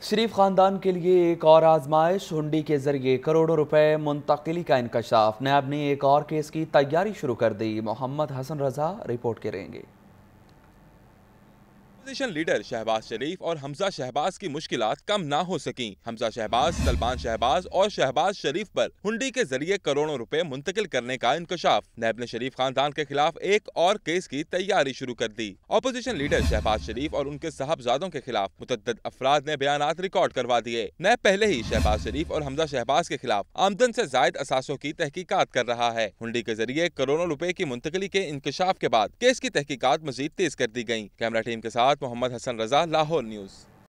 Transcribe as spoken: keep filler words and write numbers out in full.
शरीफ खानदान के लिए एक और आजमाइश, हुंडी के जरिए करोड़ों रुपए मुंतकिली का इंकशाफ। नैब ने एक और केस की तैयारी शुरू कर दी। मोहम्मद हसन रजा रिपोर्ट करेंगे। अपोजिशन लीडर शहबाज शरीफ और हमजा शहबाज की मुश्किलात कम ना हो सकी। हमजा शहबाज, सलमान शहबाज और शहबाज शरीफ पर हुंडी के जरिए करोड़ों रुपए मुंतकिल करने का इंकशाफ। नैब ने शरीफ खानदान के खिलाफ एक और केस की तैयारी शुरू कर दी। अपोजिशन लीडर शहबाज शरीफ और उनके साहबजादों के खिलाफ मुतअद्दिद अफराद ने बयानात रिकॉर्ड करवा दिए। नैब पहले ही शहबाज शरीफ और हमजा शहबाज के खिलाफ आमदन से जायद असासों की तहकीकात कर रहा है। हुंडी के जरिए करोड़ों रुपए की मुंतकिली के इंकशाफ के बाद केस की तहकीकात मजीद तेज कर दी गयी। कैमरा टीम के साथ मोहम्मद हसन रजा, लाहौर न्यूज।